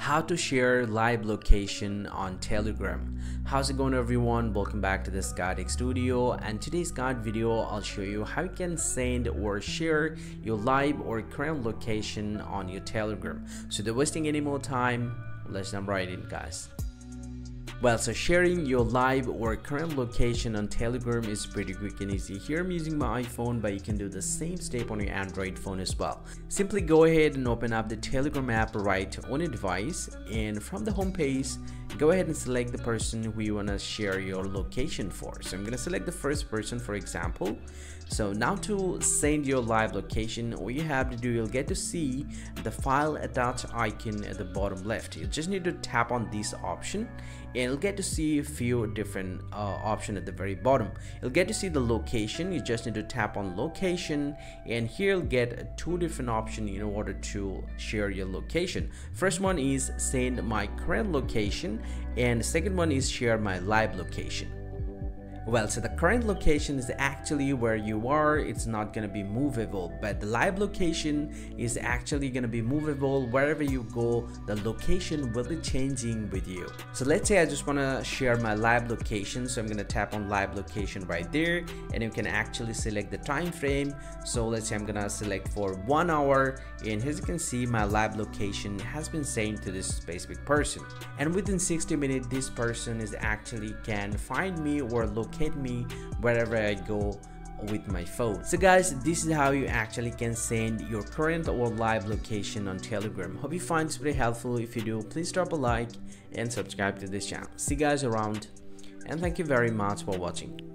how to share live location on Telegram. How's it going, everyone? Welcome back to this guiding studio, and today's guide video I'll show you how you can send or share your live or current location on your Telegram. So without wasting any more time, let's jump right in, guys. Well, so sharing your live or current location on Telegram is pretty quick and easy. Here I'm using my iPhone, but you can do the same step on your Android phone as well. Simply go ahead and open up the Telegram app right on your device, and from the home page, go ahead and select the person who you want to share your location for. So I'm going to select the first person, for example. So now to send your live location, all you have to do, you'll get to see the file attached icon at the bottom left. You just need to tap on this option and you'll get to see a few different options at the very bottom. You'll get to see the location. You just need to tap on location, and here you'll get two different options in order to share your location. First one is send my current location, and the second one is share my live location. Well, so the current location is actually where you are. It's not going to be movable, but the live location is actually going to be movable. Wherever you go, the location will be changing with you. So let's say I just want to share my live location, so I'm going to tap on live location right there, and you can actually select the time frame. So let's say I'm going to select for 1 hour, and as you can see, my live location has been sent to this specific person, and within 60 minutes this person is actually can find me or locate me wherever I go with my phone. So guys, this is how you actually can send your current or live location on Telegram. Hope you find this very helpful. If you do, please drop a like and subscribe to this channel. See you guys around, and thank you very much for watching.